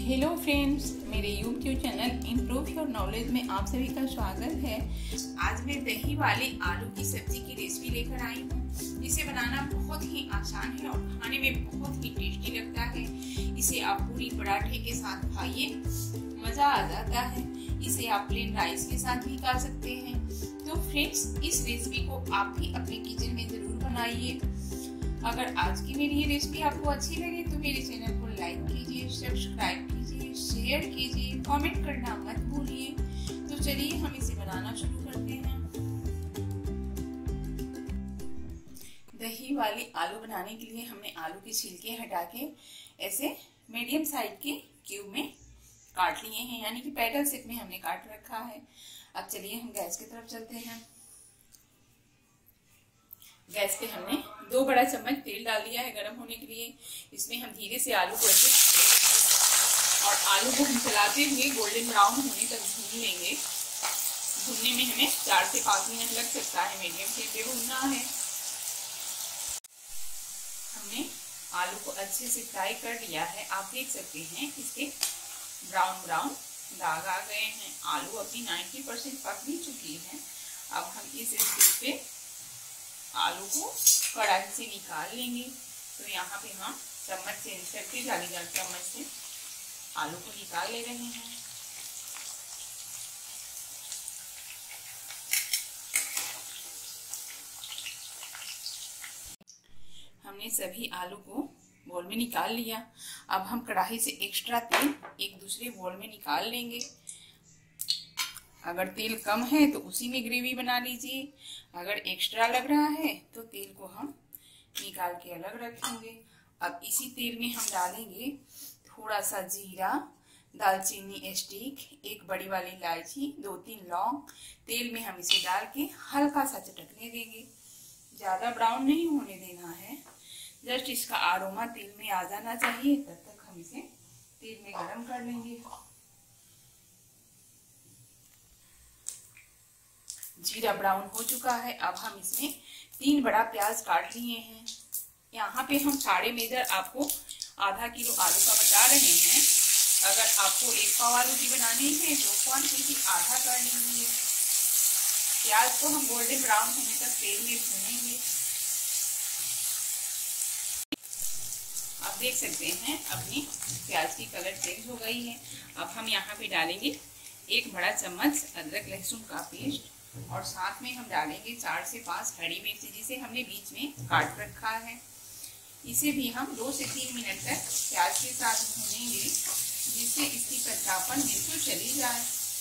Hello friends, मेरे YouTube channel improve your knowledge में आप सभी का स्वागत है। आज मैं दही वाले आलू की सब्जी की रेसिपी लेकर आई हूँ। इसे बनाना बहुत ही आसान है और खाने में बहुत ही टेस्टी लगता है। इसे आप पूरी पराठे के साथ खाइए, मजा आ जाता है। इसे आप प्लेन राइस के साथ भी खा सकते हैं। तो फ्रेंड्स, इस रेसिपी को आप भी अपने किचन में जरूर बनाइए। अगर आज की मेरी ये रेसिपी आपको अच्छी लगे तो मेरे चैनल को लाइक कीजिए, सब्सक्राइब कीजिए, शेयर कीजिए, कमेंट करना मत भूलिए। तो चलिए हम इसे बनाना शुरू करते हैं। दही वाले आलू बनाने के लिए हमने आलू के छिलके हटा के ऐसे मीडियम साइज के क्यूब में काट लिए हैं, यानी कि पैडल शेप में हमने काट रखा है। अब चलिए हम गैस की तरफ चलते हैं। गैस पे हमने 2 बड़ा चम्मच तेल डाल दिया है गर्म होने के लिए। इसमें हम धीरे से आलू को ऐसे और आलू को हम चलाते हुए गोल्डन ब्राउन होने तक भून लेंगे। भूनने में हमें 4 से 5 मिनट लग सकता है, मीडियम फ्लेम पे भूनना है। हमने आलू को अच्छे से फ्राई कर लिया है। आप देख सकते हैं इसके ब्राउन ब्राउन दाग आ गए हैं। आलू अपनी 90% पक भी चुकी है। अब हम इस स्टेज पे आलू को कढ़ाई से निकाल लेंगे। तो यहाँ पे हम चम्मच चेंज करके जालीदार चम्मच से आलू को निकाल ले रहे हैं। हमने सभी आलू को बोल में निकाल लिया। अब हम कढ़ाई से एक्स्ट्रा तेल एक दूसरे बोल में निकाल लेंगे। अगर तेल कम है तो उसी में ग्रेवी बना लीजिए। अगर एक्स्ट्रा लग रहा है तो तेल को हम निकाल के अलग रखेंगे। अब इसी तेल में हम डालेंगे थोड़ा सा जीरा, दालचीनी स्टिक, 1 बड़ी वाली इलायची, 2-3 लौंग। तेल में हम इसे डाल के हल्का सा चटकने देंगे। ज्यादा ब्राउन नहीं होने देना है, जस्ट इसका आरोमा तेल में आ जाना चाहिए। तब तक हम इसे तेल में गरम कर लेंगे। जीरा ब्राउन हो चुका है। अब हम इसमें 3 बड़ा प्याज काट लिए हैं। यहाँ पे हम सारे मेजर आपको आधा किलो आलू का बता रहे हैं। अगर आपको 1 पाव आलू की बनानी है तो क्वांटिटी आधा कर लीजिए। प्याज को हम गोल्डन ब्राउन होने तक तेल में भूनेंगे। आप देख सकते हैं अपनी प्याज की कलर चेंज हो गई है। अब हम यहाँ पे डालेंगे 1 बड़ा चम्मच अदरक लहसुन का पेस्ट और साथ में हम डालेंगे 4 से 5 हरी मिर्ची, जिसे हमने बीच में काट रखा है। इसे भी हम 2 से 3 मिनट तक प्याज के साथ भूनेंगे, जिससे इसकी कच्चापन बिल्कुल चली जाए।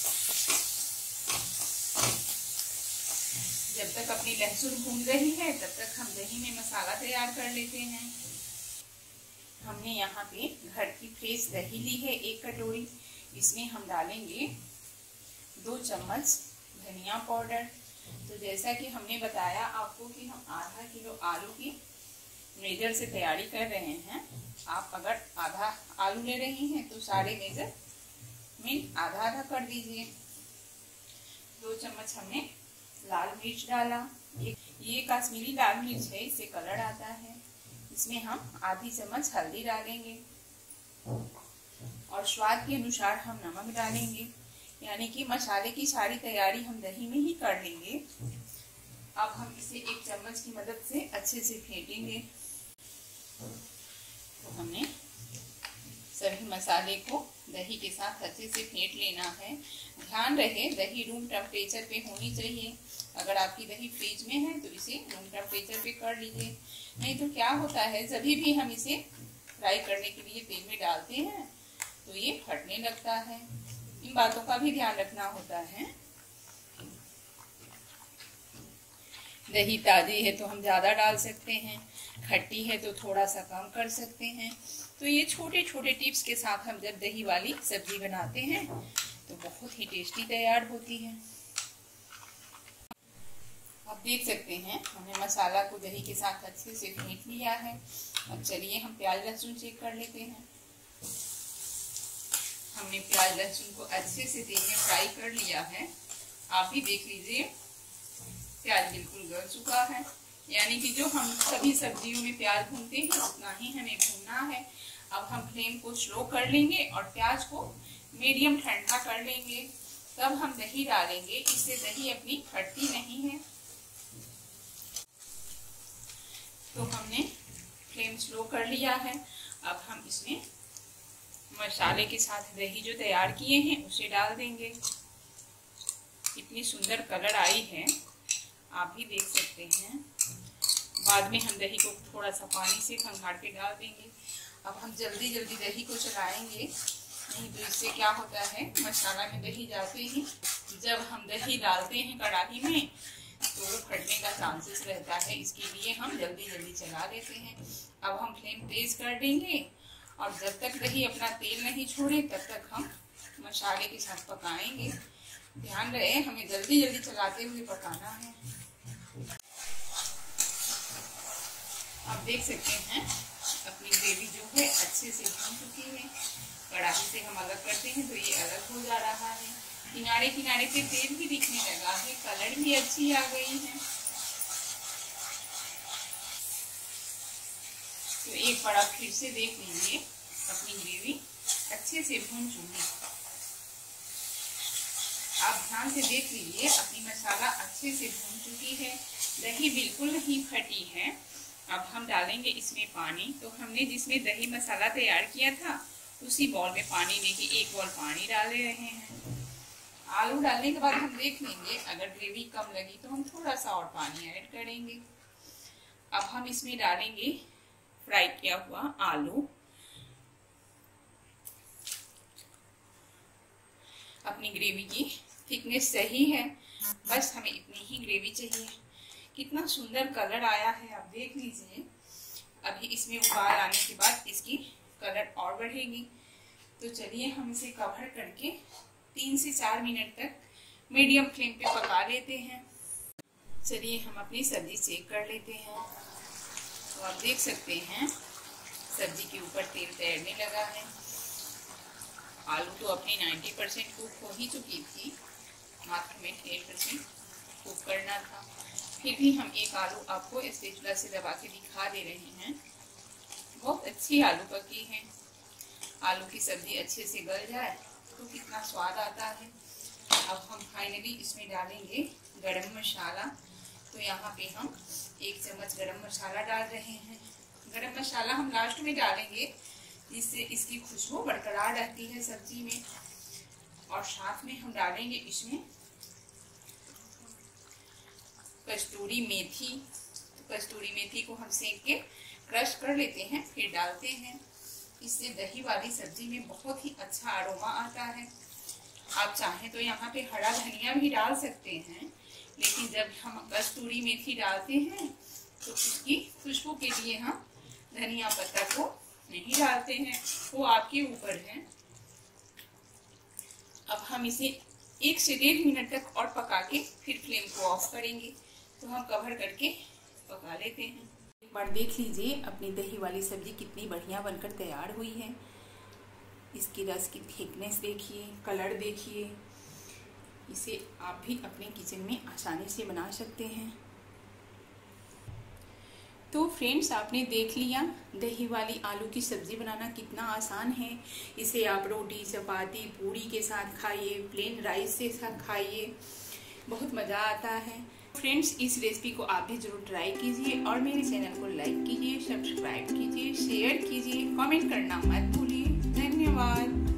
जब तक अपनी लहसुन भून रही है तब तक हम दही में मसाला तैयार कर लेते हैं। हमने यहाँ पे घर की फ्रेश दही ली है 1 कटोरी। इसमें हम डालेंगे 2 चम्मच धनिया पाउडर। तो जैसा कि हमने बताया आपको कि हम आधा किलो आलू की मेजर से तैयारी कर रहे हैं। आप अगर आधा आलू ले रही हैं तो सारे मेजर में आधा आधा कर दीजिए। 2 चम्मच हमने लाल मिर्च डाला। ये कश्मीरी लाल मिर्च है, इससे कलर आता है। इसमें हम आधी चम्मच हल्दी डालेंगे और स्वाद के अनुसार हम नमक डालेंगे। यानी कि मसाले की सारी तैयारी हम दही में ही कर लेंगे। अब हम इसे 1 चम्मच की मदद से अच्छे से फेंटेंगे। तो हमने सभी मसाले को दही के साथ अच्छे से फेंट लेना है। ध्यान रहे दही रूम टेम्परेचर पे होनी चाहिए। अगर आपकी दही फ्रिज में है तो इसे रूम टेम्परेचर पे कर लीजिए। नहीं तो क्या होता है, जब भी हम इसे फ्राई करने के लिए तेल में डालते हैं तो ये फटने लगता है। इन बातों का भी ध्यान रखना होता है। दही ताजी है तो हम ज्यादा डाल सकते हैं, खट्टी है तो थोड़ा सा कम कर सकते हैं। तो ये छोटे छोटे टिप्स के साथ हम जब दही वाली सब्जी बनाते हैं तो बहुत ही टेस्टी तैयार होती है। आप देख सकते हैं हमने मसाला को दही के साथ अच्छे से फेंट लिया है। अब चलिए हम प्याज लहसुन चेक कर लेते हैं। हमने प्याज लहसुन को अच्छे से तेल में फ्राई कर लिया है। आप भी देख लीजिए प्याज बिल्कुल गल चुका है। यानी कि जो हम सभी सब्जियों में प्याज भूनते हैं उतना ही हमें भूनना है। अब हम फ्लेम को स्लो कर लेंगे और प्याज को मीडियम ठंडा कर लेंगे, तब हम दही डालेंगे। इससे दही अपनी फटती नहीं है। तो हमने फ्लेम स्लो कर लिया है। अब हम इसमें मसाले के साथ दही जो तैयार किए हैं उसे डाल देंगे। इतनी सुंदर कलर आई है, आप भी देख सकते हैं। बाद में हम दही को थोड़ा सा पानी से खंगाल के डाल देंगे। अब हम जल्दी जल्दी दही को चलाएंगे, नहीं तो इससे क्या होता है, मसाला में दही जाते ही जब हम दही डालते हैं कढ़ाई में तो वो फटने का चांसेस रहता है। इसके लिए हम जल्दी जल्दी चला देते हैं। अब हम फ्लेम तेज कर देंगे और जब तक दही अपना तेल नहीं छोड़े तब तक हम मसाले के साथ पकाएंगे। ध्यान रहे, हमें जल्दी जल्दी चलाते हुए पकाना है। आप देख सकते हैं अपनी ग्रेवी जो है अच्छे से भून चुकी है। कढ़ाई से हम अलग करते हैं तो ये अलग हो जा रहा है। किनारे किनारे पे तेल भी दिखने लगा है, कलर भी अच्छी आ गई है। तो एक बार आप फिर से देख लीजिए, अपनी ग्रेवी अच्छे से भून चुकी है। आप ध्यान से देख लीजिए, अपनी मसाला अच्छे से भून चुकी है, दही बिल्कुल नहीं फटी है। अब हम डालेंगे इसमें पानी। तो हमने जिसमें दही मसाला तैयार किया था उसी बॉल में पानी लेके एक बॉल पानी डाल रहे हैं। आलू डालने के बाद हम देख लेंगे, अगर ग्रेवी कम लगी तो हम थोड़ा सा और पानी ऐड करेंगे। अब हम इसमें डालेंगे फ्राई किया हुआ आलू। अपनी ग्रेवी की थिकनेस सही है, बस हमें इतनी ही ग्रेवी चाहिए। कितना सुंदर कलर आया है, आप देख लीजिए। अभी इसमें उबाल आने के बाद इसकी कलर और बढ़ेगी। तो चलिए हम इसे कवर करके 3 से 4 मिनट तक मीडियम फ्लेम पे पका लेते हैं। चलिए हम अपनी सब्जी चेक कर लेते हैं। तो आप देख सकते हैं सब्जी के ऊपर तेल तैरने लगा है। आलू तो अपनी 90% कुक हो ही चुकी थी, मात्र में 10% कुक करना था। फिर भी हम एक आलू आपको स्पैचुला से दबा के दिखा दे रहे हैं। बहुत अच्छी आलू पकी है। आलू की सब्जी अच्छे से गल जाए तो कितना स्वाद आता है। अब हम फाइनली इसमें डालेंगे गरम मसाला। तो यहाँ पे हम 1 चम्मच गरम मसाला डाल रहे हैं। गरम मसाला हम लास्ट में डालेंगे, जिससे इसकी खुशबू बरकरार रहती है सब्जी में। और साथ में हम डालेंगे इसमें कस्तूरी मेथी। तो कस्तूरी मेथी को हम सेक के क्रश कर लेते हैं, फिर डालते हैं। इससे दही वाली सब्जी में बहुत ही अच्छा अरोमा आता है। आप चाहें तो यहाँ पे हरा धनिया भी डाल सकते हैं, लेकिन जब हम कस्तूरी मेथी डालते हैं तो उसकी खुशबू के लिए हम धनिया पत्ता को नहीं डालते हैं, वो आपके ऊपर है। अब हम इसे 1 से 1.5 मिनट तक और पका के फिर फ्लेम को ऑफ करेंगे। तो हम कवर करके पका लेते हैं। एक बार देख लीजिए अपनी दही वाली सब्जी कितनी बढ़िया बनकर तैयार हुई है। इसकी रस की थिकनेस देखिए, कलर देखिए। इसे आप भी अपने किचन में आसानी से बना सकते हैं। तो फ्रेंड्स, आपने देख लिया दही वाली आलू की सब्जी बनाना कितना आसान है। इसे आप रोटी, चपाती, पूरी के साथ खाइए, प्लेन राइस के साथ खाइए, बहुत मज़ा आता है। फ्रेंड्स, इस रेसिपी को आप भी जरूर ट्राई कीजिए और मेरे चैनल को लाइक कीजिए, सब्सक्राइब कीजिए, शेयर कीजिए, कमेंट करना मत भूलिए। धन्यवाद।